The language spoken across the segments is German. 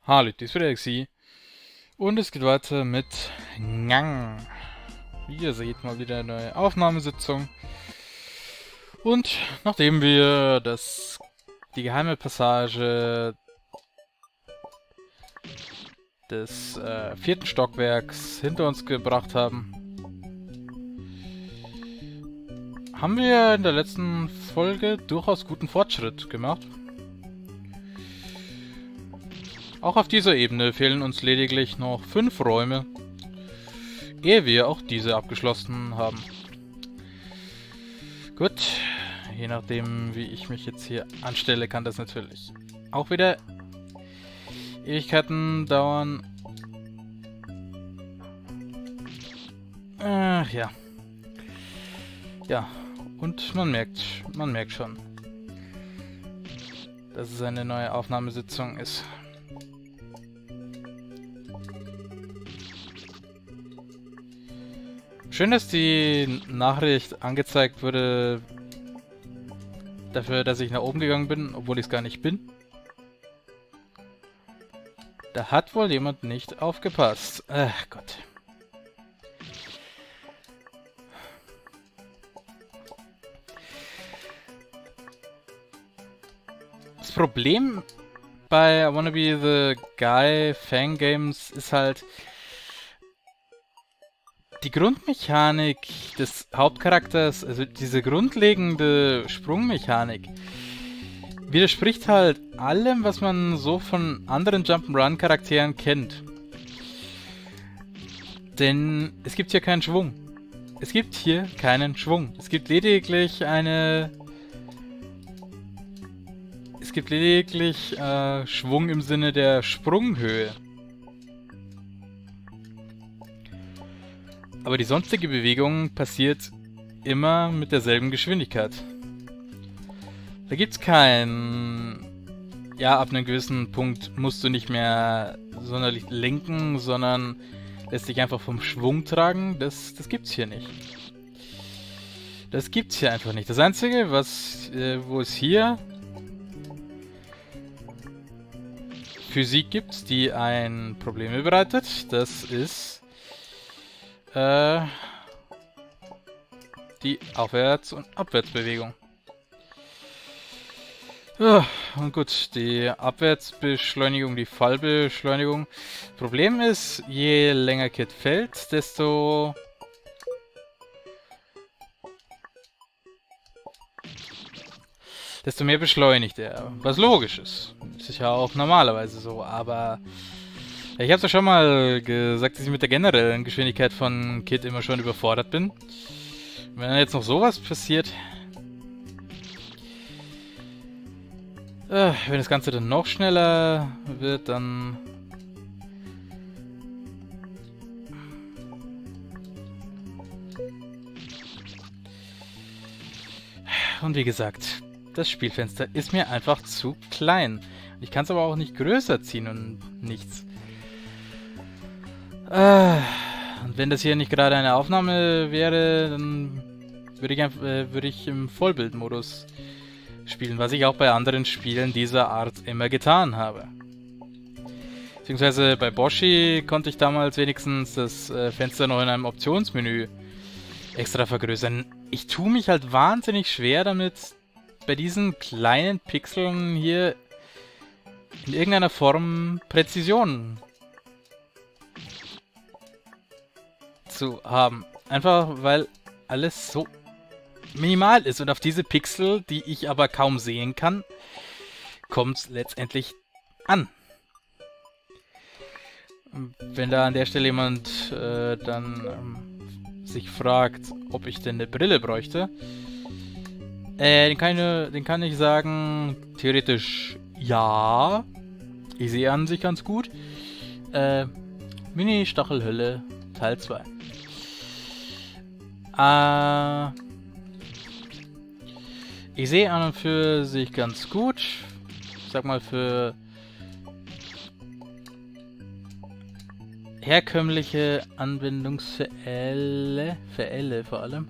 Hallo, dies ist wieder Xi. Und es geht weiter mit Ngang. Wie ihr seht, mal wieder eine neue Aufnahmesitzung. Und nachdem wir die geheime Passage des vierten Stockwerks hinter uns gebracht haben, haben wir in der letzten Folge durchaus guten Fortschritt gemacht. Auch auf dieser Ebene fehlen uns lediglich noch 5 Räume, ehe wir auch diese abgeschlossen haben. Gut, je nachdem wie ich mich jetzt hier anstelle, kann das natürlich auch wieder Ewigkeiten dauern. Ja. Ja, und man merkt schon, dass es eine neue Aufnahmesitzung ist. Schön, dass die Nachricht angezeigt wurde dafür, dass ich nach oben gegangen bin, obwohl ich es gar nicht bin. Da hat wohl jemand nicht aufgepasst. Ach Gott. Das Problem bei I Wanna Be the Guy Fangames ist halt, die Grundmechanik des Hauptcharakters, also diese grundlegende Sprungmechanik, widerspricht halt allem, was man so von anderen Jump'n'Run-Charakteren kennt. Denn es gibt hier keinen Schwung. Es gibt hier keinen Schwung. Es gibt lediglich Schwung im Sinne der Sprunghöhe. Aber die sonstige Bewegung passiert immer mit derselben Geschwindigkeit. Da gibt's kein... Ja, ab einem gewissen Punkt musst du nicht mehr sonderlich lenken, sondern lässt dich einfach vom Schwung tragen. Das gibt's hier nicht. Das gibt's hier einfach nicht. Das Einzige, wo es hier Physik gibt, die ein Problem bereitet, das ist die Aufwärts- und Abwärtsbewegung. Ja, und gut, die Abwärtsbeschleunigung, die Fallbeschleunigung. Problem ist, je länger Kid fällt, desto mehr beschleunigt er. Was logisch ist. Das ist ja auch normalerweise so, aber ja, ich habe ja schon mal gesagt, dass ich mit der generellen Geschwindigkeit von Kid immer schon überfordert bin. Wenn jetzt noch sowas passiert, wenn das Ganze dann noch schneller wird, dann... Und wie gesagt, das Spielfenster ist mir einfach zu klein. Ich kann es aber auch nicht größer ziehen und nichts. Und wenn das hier nicht gerade eine Aufnahme wäre, dann würde ich im Vollbildmodus spielen, was ich auch bei anderen Spielen dieser Art immer getan habe. Beziehungsweise bei Boshi konnte ich damals wenigstens das Fenster noch in einem Optionsmenü extra vergrößern. Ich tue mich halt wahnsinnig schwer damit, bei diesen kleinen Pixeln hier in irgendeiner Form Präzision zu haben. Einfach weil alles so minimal ist und auf diese Pixel, die ich aber kaum sehen kann, kommt es letztendlich an. Wenn da an der Stelle jemand sich fragt, ob ich denn eine Brille bräuchte, den kann ich sagen, theoretisch ja. Ich sehe an sich ganz gut. Mini-Stachelhölle Teil 2. Ich sehe an und für sich ganz gut. Ich sag mal für herkömmliche Anwendungsfälle, vor allem.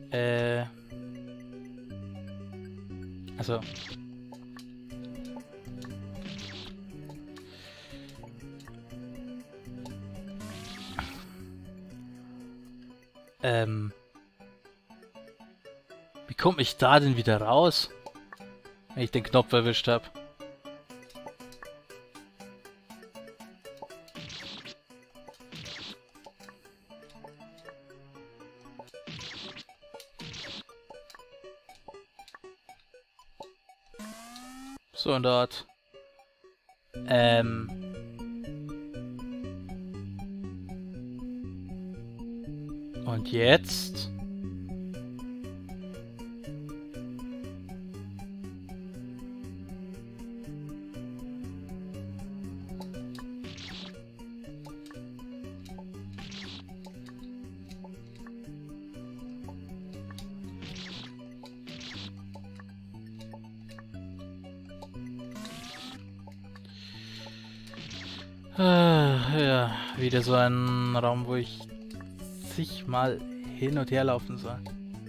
Also. Wie komme ich da denn wieder raus? Wenn ich den Knopf erwischt habe. So in der Art. Und jetzt? Ja, wieder so ein Raum, wo ich zigmal hin und her laufen soll.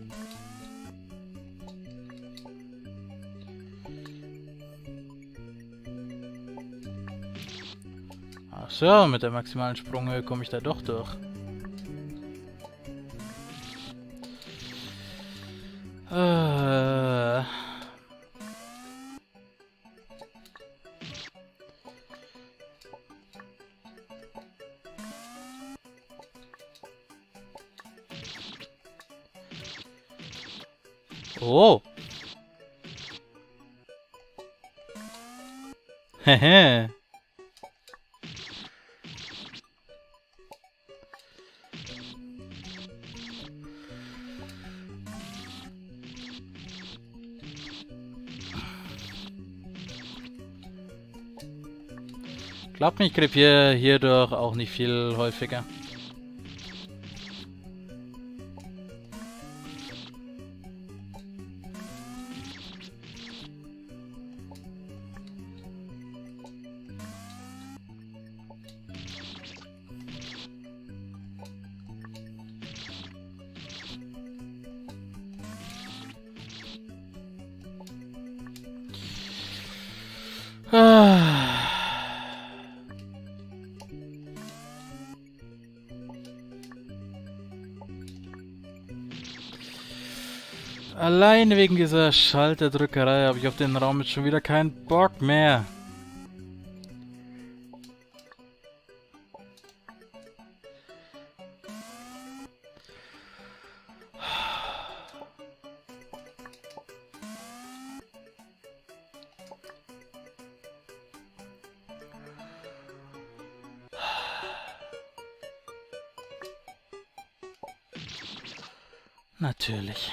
Ach so, mit der maximalen Sprunghöhe komme ich da doch durch. Oh. Hehe. Glaubt mich, ich krepiere hierdurch auch nicht viel häufiger. Allein wegen dieser Schalterdrückerei habe ich auf den Raum jetzt schon wieder keinen Bock mehr. Natürlich.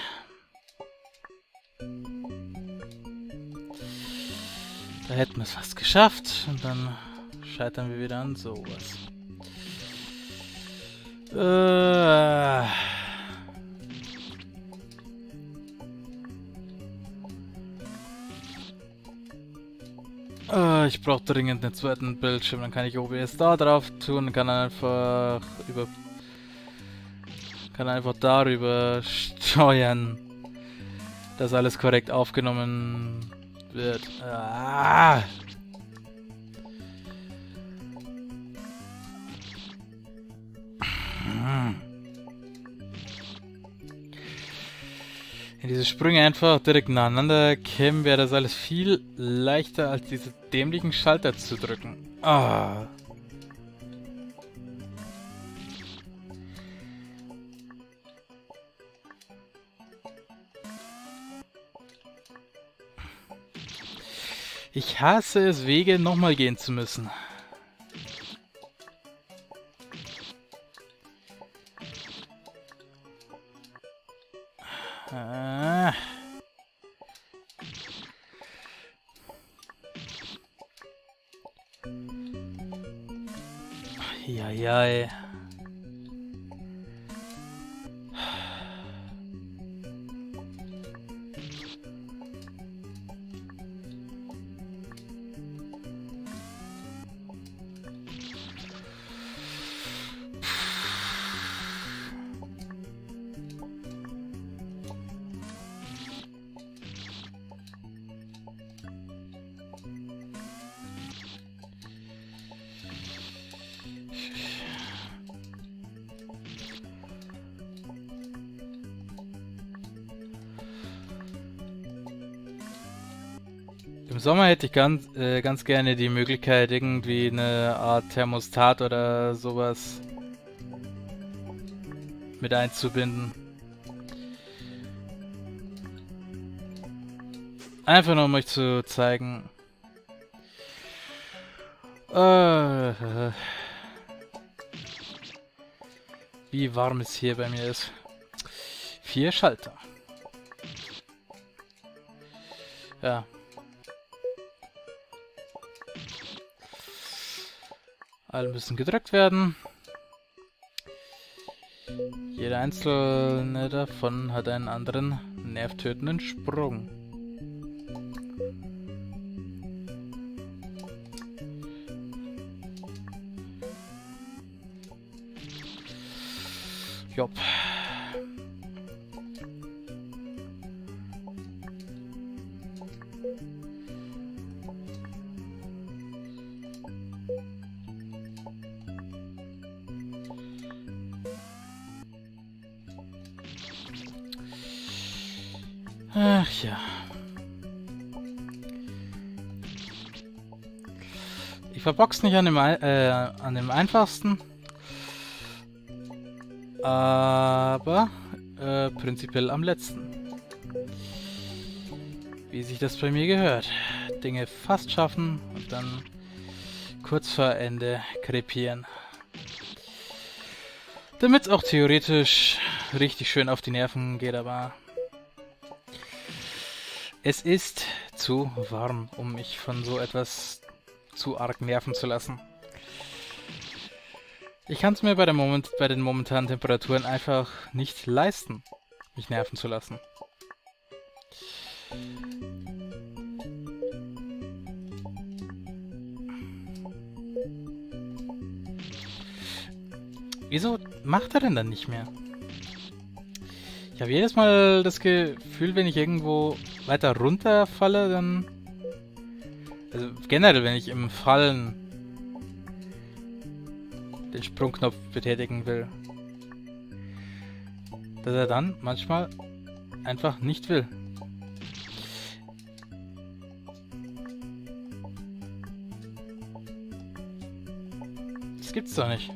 Da hätten wir es fast geschafft und dann scheitern wir wieder an sowas. Ich brauche dringend einen zweiten Bildschirm, dann kann ich OBS da drauf tun, kann einfach darüber steuern, dass alles korrekt aufgenommen wird. Wenn diese Sprünge einfach direkt nacheinander kämen, wäre das alles viel leichter, als diese dämlichen Schalter zu drücken. Ich hasse es, Wege nochmal gehen zu müssen. Eieiei. Im Sommer hätte ich ganz gerne die Möglichkeit, irgendwie eine Art Thermostat oder sowas mit einzubinden. Einfach nur, um euch zu zeigen, wie warm es hier bei mir ist. 4 Schalter. Ja. Alle müssen gedrückt werden. Jeder einzelne davon hat einen anderen nervtötenden Sprung. Jopp. Ach ja. Ich verbox nicht an dem einfachsten. Aber prinzipiell am letzten. Wie sich das bei mir gehört. Dinge fast schaffen und dann kurz vor Ende krepieren. Damit es auch theoretisch richtig schön auf die Nerven geht, aber es ist zu warm, um mich von so etwas zu arg nerven zu lassen. Ich kann es mir bei den momentanen Temperaturen einfach nicht leisten, mich nerven zu lassen. Wieso macht er denn dann nicht mehr? Ich habe jedes Mal das Gefühl, wenn ich irgendwo weiter runterfalle, dann... Also generell, wenn ich im Fallen den Sprungknopf betätigen will, dass er dann manchmal einfach nicht will. Das gibt's doch nicht.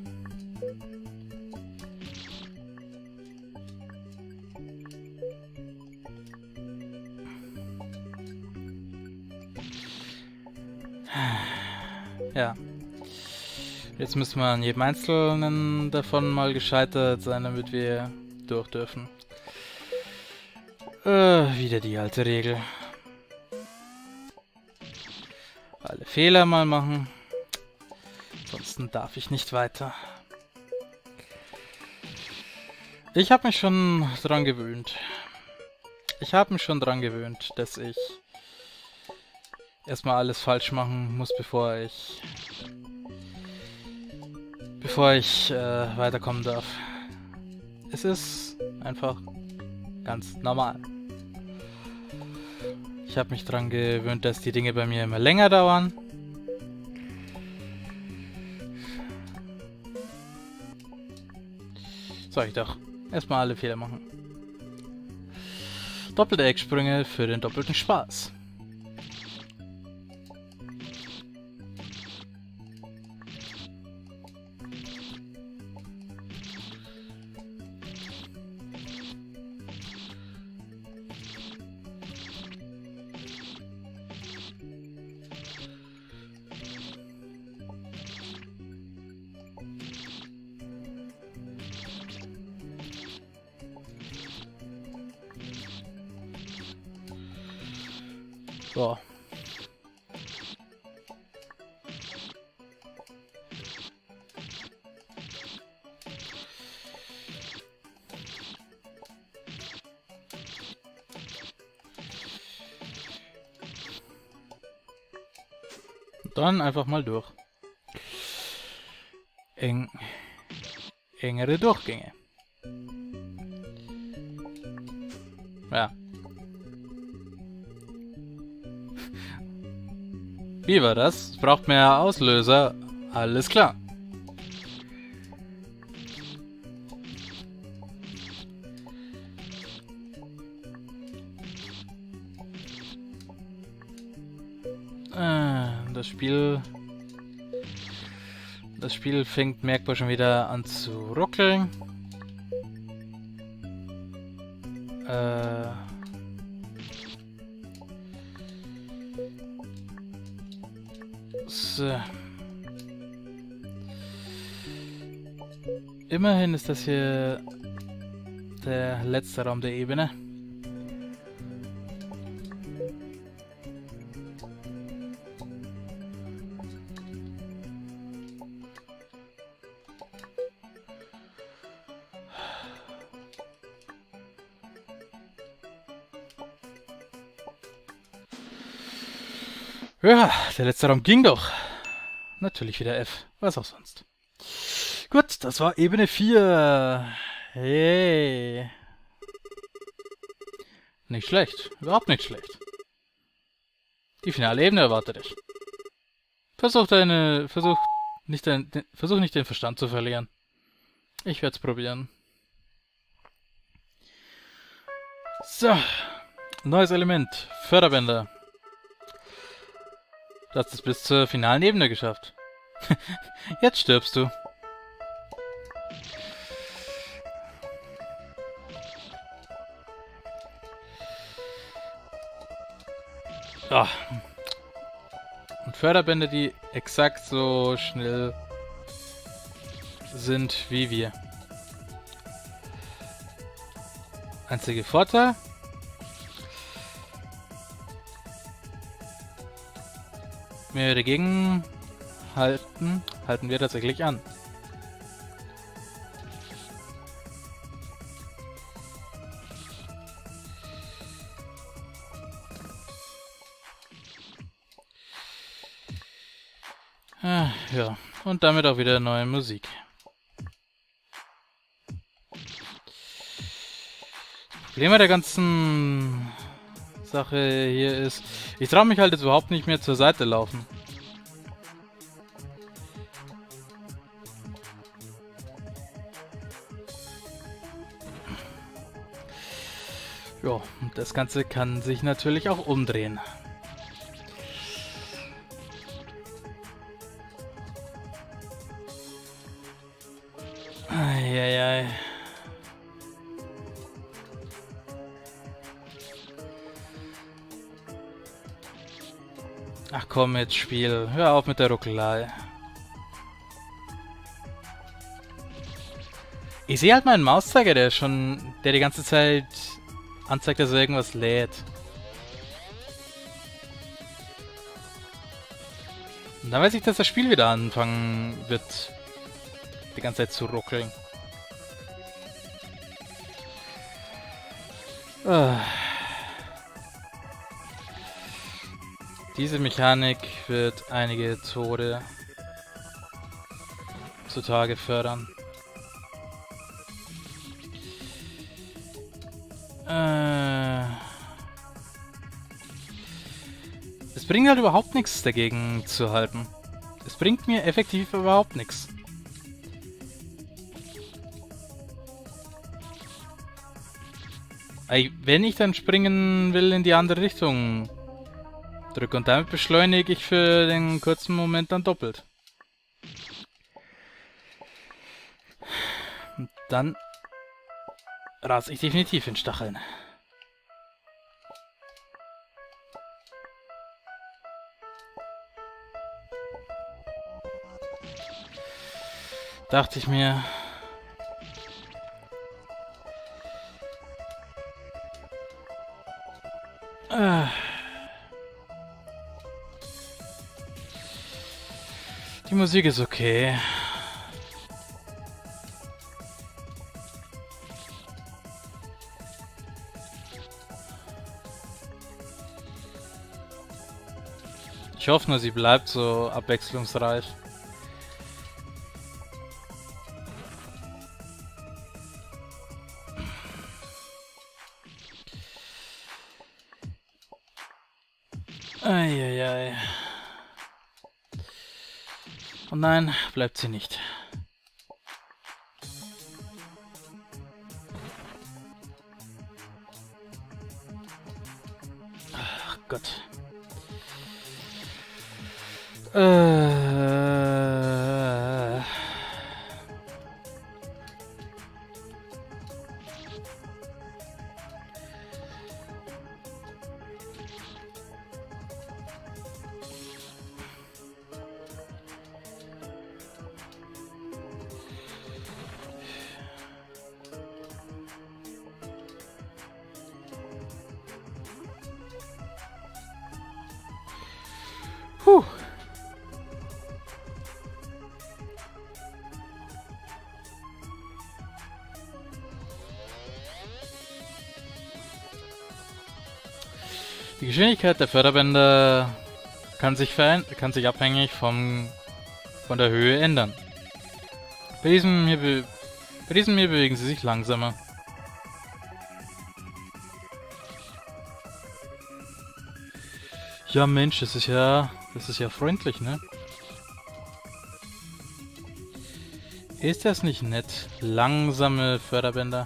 Ja. Jetzt müssen wir an jedem einzelnen davon mal gescheitert sein, damit wir durch dürfen. Wieder die alte Regel. Alle Fehler mal machen. Ansonsten darf ich nicht weiter. Ich habe mich schon dran gewöhnt. Dass ich erstmal alles falsch machen muss, bevor ich weiterkommen darf. Es ist einfach ganz normal. Ich habe mich dran gewöhnt, dass die Dinge bei mir immer länger dauern. Soll ich doch erstmal alle Fehler machen. Doppelte Ecksprünge für den doppelten Spaß. So. Dann einfach mal durch. Engere Durchgänge. Ja. Wie war das? Es braucht mehr Auslöser. Alles klar. Das Spiel fängt merkbar schon wieder an zu ruckeln. So. Immerhin ist das hier der letzte Raum der Ebene. Ja, der letzte Raum ging doch. Natürlich wieder F. Was auch sonst. Gut, das war Ebene 4. Hey. Nicht schlecht. Überhaupt nicht schlecht. Die finale Ebene erwartet dich. Versuch nicht den Verstand zu verlieren. Ich werde es probieren. So. Neues Element. Förderbänder. Du hast es bis zur finalen Ebene geschafft. Jetzt stirbst du. Oh. Und Förderbänder, die exakt so schnell sind wie wir. Einziger Vorteil: wenn wir dagegen halten wir tatsächlich an. Ja, und damit auch wieder neue Musik. Problem bei der ganzen Sache hier ist, ich traue mich halt jetzt überhaupt nicht mehr zur Seite laufen. Ja, und das Ganze kann sich natürlich auch umdrehen. Eieiei. Ach komm jetzt, Spiel. Hör auf mit der Ruckelei. Ich sehe halt meinen Mauszeiger, der die ganze Zeit anzeigt, dass er irgendwas lädt. Und dann weiß ich, dass das Spiel wieder anfangen wird, die ganze Zeit zu ruckeln. Diese Mechanik wird einige Tode zutage fördern. Es bringt halt überhaupt nichts dagegen zu halten. Es bringt mir effektiv überhaupt nichts. Wenn ich dann springen will in die andere Richtung, drücke und damit beschleunige ich für den kurzen Moment dann doppelt. Und dann rase ich definitiv in Stacheln. Dachte ich mir. Die Musik ist okay. Ich hoffe nur, sie bleibt so abwechslungsreich. Eieiei. Oh nein, bleibt sie nicht. Ach Gott. Äh... Puh. Die Geschwindigkeit der Förderbänder kann sich abhängig von der Höhe ändern. Bei diesem hier bewegen sie sich langsamer. Ja Mensch, das ist ja freundlich, ne? Ist das nicht nett? Langsame Förderbänder.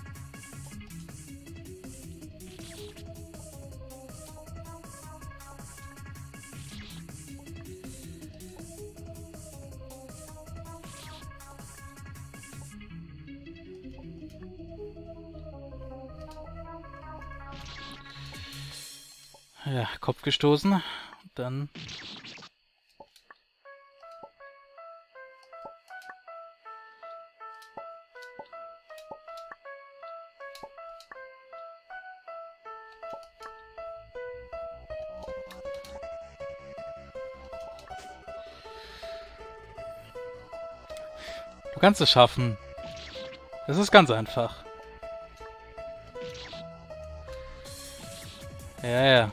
Ja, Kopf gestoßen. Dann... Du kannst es schaffen. Es ist ganz einfach. Ja, ja.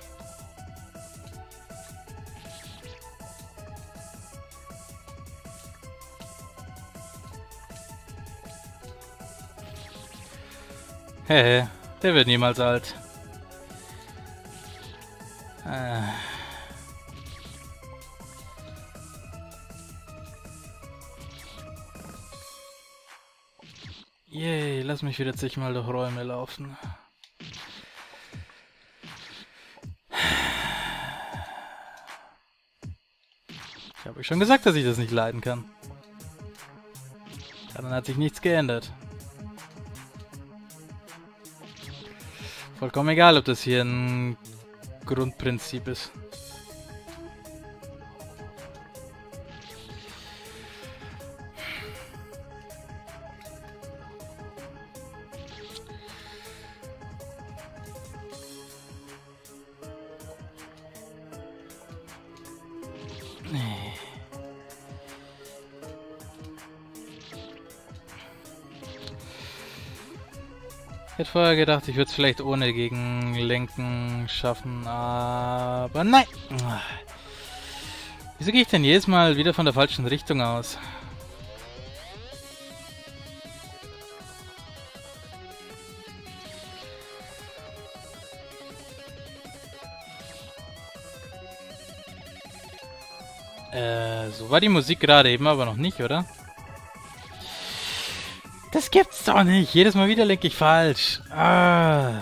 Hey, der wird niemals alt. Yay, lass mich wieder zigmal durch Räume laufen. Ich habe euch schon gesagt, dass ich das nicht leiden kann. Daran hat sich nichts geändert. Vollkommen egal, ob das hier ein Grundprinzip ist. Nee. Ich hätte vorher gedacht, ich würde es vielleicht ohne Gegenlenken schaffen, aber nein! Wieso gehe ich denn jedes Mal wieder von der falschen Richtung aus? So war die Musik gerade eben aber noch nicht, oder? Das gibt's doch nicht. Jedes Mal wieder lenke ich falsch. Ah.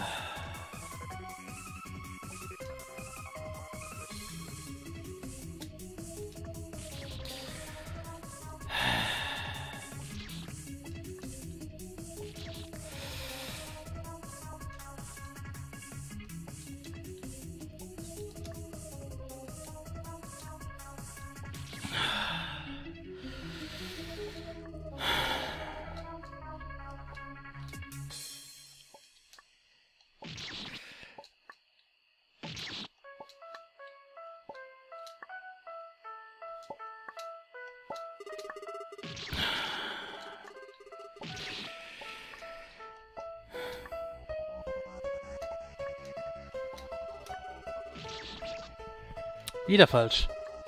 Wieder falsch.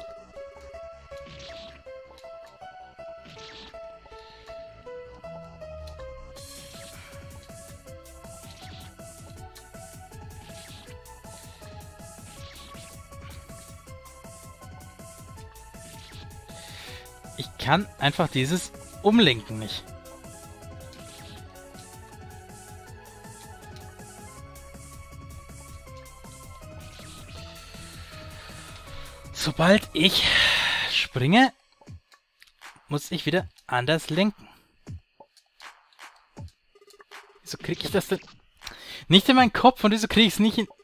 Ich kann einfach dieses Umlenken nicht. Sobald ich springe, muss ich wieder anders lenken. Wieso kriege ich das denn nicht in meinen Kopf und wieso kriege ich es nicht in...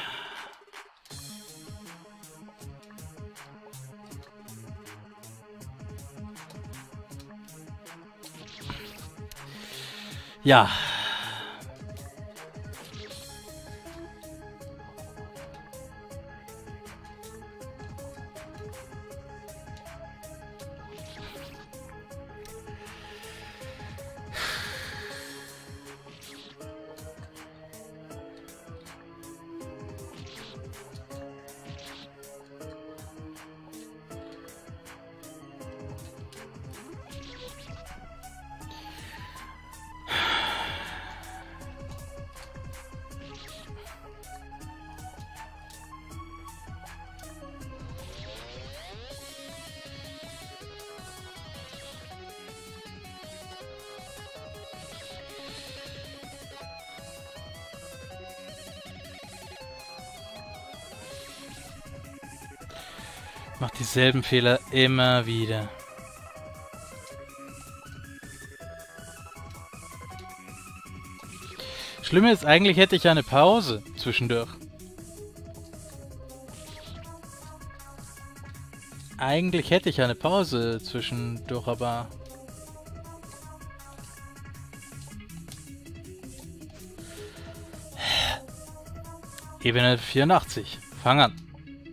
Ja. Macht dieselben Fehler immer wieder. Schlimme ist, eigentlich hätte ich eine Pause zwischendurch. Eigentlich hätte ich eine Pause zwischendurch, aber... Ebene 84. Fang an.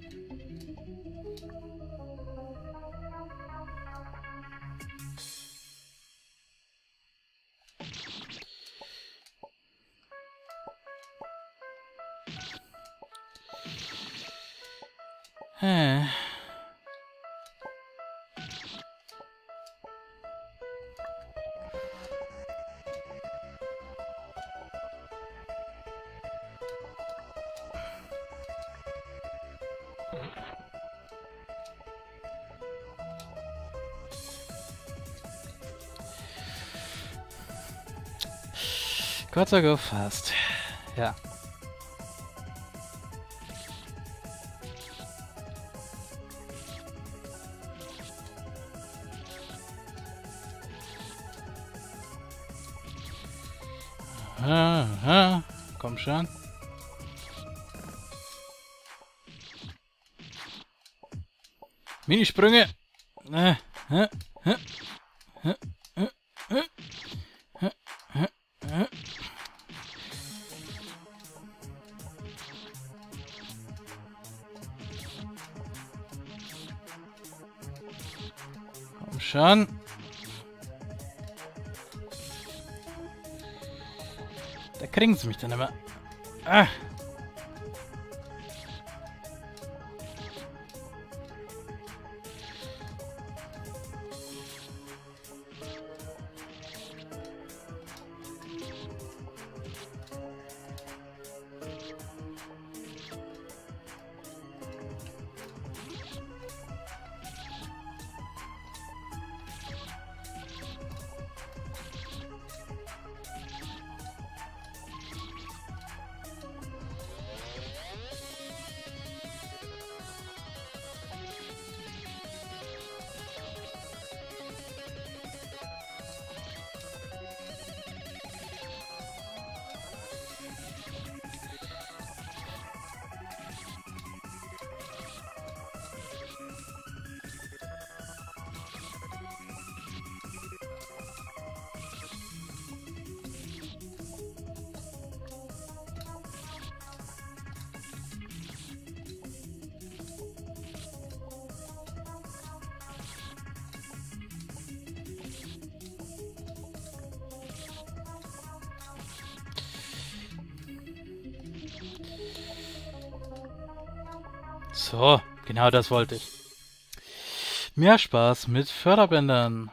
Gott sei Dank fast. Ja. Aha, komm schon. Minisprünge. Komm schon. Da kriegen sie mich dann immer. Ah. So, genau das wollte ich. Mehr Spaß mit Förderbändern.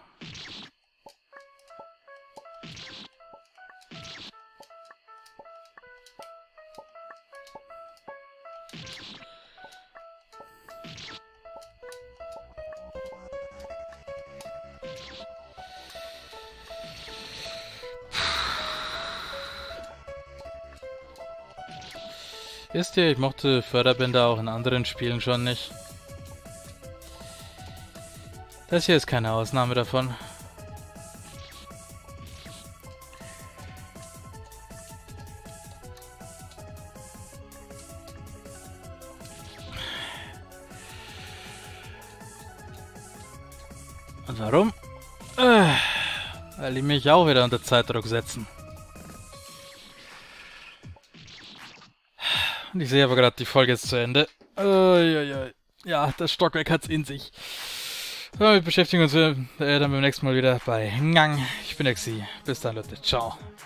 Wisst ihr, ich mochte Förderbänder auch in anderen Spielen schon nicht. Das hier ist keine Ausnahme davon. Und warum? Weil die mich auch wieder unter Zeitdruck setzen. Und ich sehe aber gerade, die Folge ist zu Ende. Ja, das Stockwerk hat's in sich. So, wir beschäftigen uns dann beim nächsten Mal wieder bei Ngang. Ich bin Exi. Bis dann, Leute. Ciao.